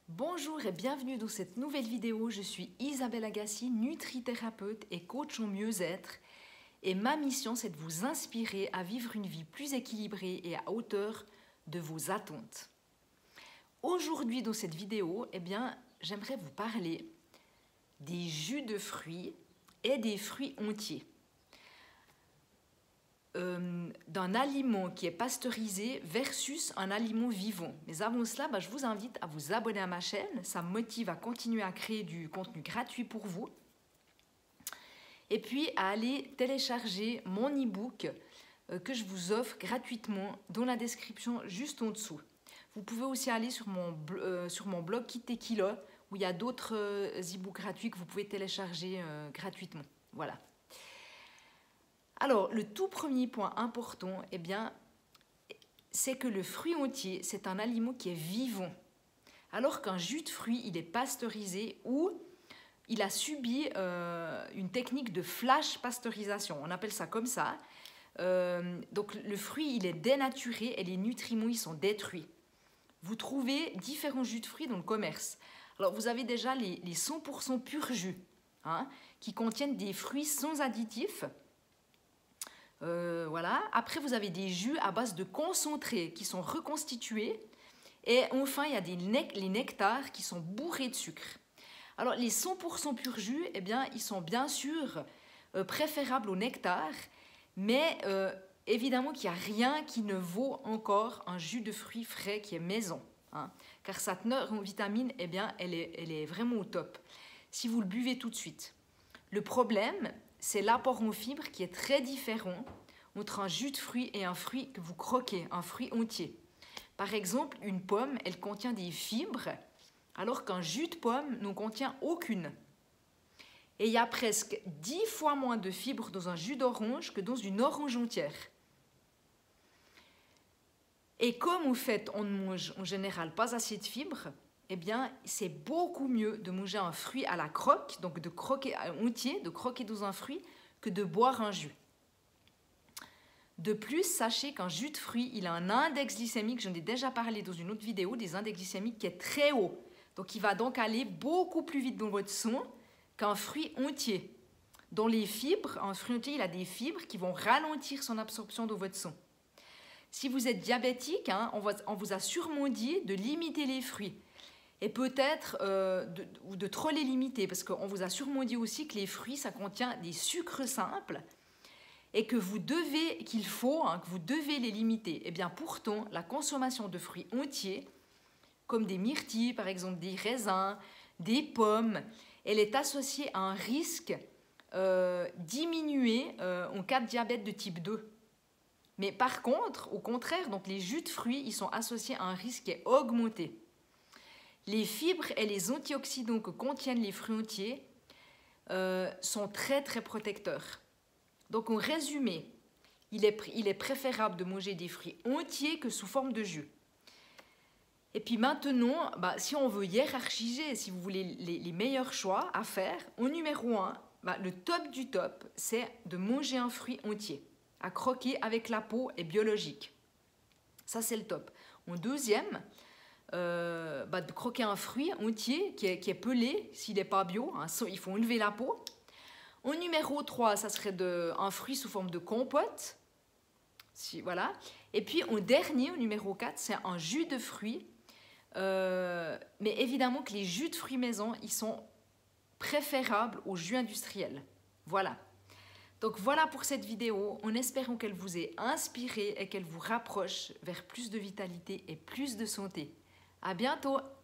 Bonjour et bienvenue dans cette nouvelle vidéo. Je suis Isabelle Agassi, nutrithérapeute et coach en mieux-être. Et ma mission, c'est de vous inspirer à vivre une vie plus équilibrée et à hauteur de vos attentes. Aujourd'hui, dans cette vidéo, j'aimerais vous parler des jus de fruits et des fruits entiers. D'un aliment qui est pasteurisé versus un aliment vivant. Mais avant cela, je vous invite à vous abonner à ma chaîne. Ça me motive à continuer à créer du contenu gratuit pour vous. Et puis à aller télécharger mon e-book que je vous offre gratuitement dans la description juste en dessous. Vous pouvez aussi aller sur mon blog Kit Tequila où il y a d'autres e-books gratuits que vous pouvez télécharger gratuitement. Voilà. Alors, le tout premier point important, c'est que le fruit entier, c'est un aliment qui est vivant. Alors qu'un jus de fruit, il est pasteurisé ou il a subi une technique de flash pasteurisation. On appelle ça comme ça. Donc, le fruit, il est dénaturé et les nutriments, ils sont détruits. Vous trouvez différents jus de fruits dans le commerce. Alors, vous avez déjà les 100% pur jus, qui contiennent des fruits sans additifs. Voilà. Après, vous avez des jus à base de concentrés qui sont reconstitués. Et enfin, il y a les nectars qui sont bourrés de sucre. Alors, les 100% pur jus, ils sont bien sûr préférables au nectar. Mais évidemment qu'il n'y a rien qui ne vaut encore un jus de fruits frais qui est maison. Car sa teneur en vitamines, elle est vraiment au top. Si vous le buvez tout de suite. Le problème, c'est l'apport en fibres qui est très différent entre un jus de fruit et un fruit que vous croquez, un fruit entier. Par exemple, une pomme, elle contient des fibres, alors qu'un jus de pomme n'en contient aucune. Et il y a presque 10 fois moins de fibres dans un jus d'orange que dans une orange entière. Et comme au fait, on ne mange en général pas assez de fibres, c'est beaucoup mieux de manger un fruit à la croque, donc de croquer entier, de croquer dans un fruit, que de boire un jus. De plus, sachez qu'un jus de fruit, il a un index glycémique, j'en ai déjà parlé dans une autre vidéo, des index glycémiques qui est très haut. Donc, il va donc aller beaucoup plus vite dans votre sang qu'un fruit entier. Dans les fibres, un fruit entier, il a des fibres qui vont ralentir son absorption dans votre sang. Si vous êtes diabétique, on vous a sûrement dit de limiter les fruits. Et peut-être de trop les limiter, parce qu'on vous a sûrement dit aussi que les fruits, ça contient des sucres simples et que vous devez les limiter. Pourtant, la consommation de fruits entiers, comme des myrtilles, par exemple, des raisins, des pommes, elle est associée à un risque diminué en cas de diabète de type 2. Mais par contre, au contraire, donc les jus de fruits, ils sont associés à un risque qui est augmenté. Les fibres et les antioxydants que contiennent les fruits entiers sont très très protecteurs. Donc en résumé, il est préférable de manger des fruits entiers que sous forme de jus. Et puis maintenant, si on veut hiérarchiser, si vous voulez les meilleurs choix à faire, au numéro 1, le top du top, c'est de manger un fruit entier, à croquer avec la peau et biologique. Ça, c'est le top. En deuxième, de croquer un fruit entier qui est pelé, s'il n'est pas bio, il faut enlever la peau. Au numéro 3, ça serait un fruit sous forme de compote. Voilà. Et puis au dernier, au numéro 4, c'est un jus de fruits. Mais évidemment que les jus de fruits maison, ils sont préférables aux jus industriels. Voilà. Donc voilà pour cette vidéo, en espérant qu'elle vous ait inspiré et qu'elle vous rapproche vers plus de vitalité et plus de santé. À bientôt!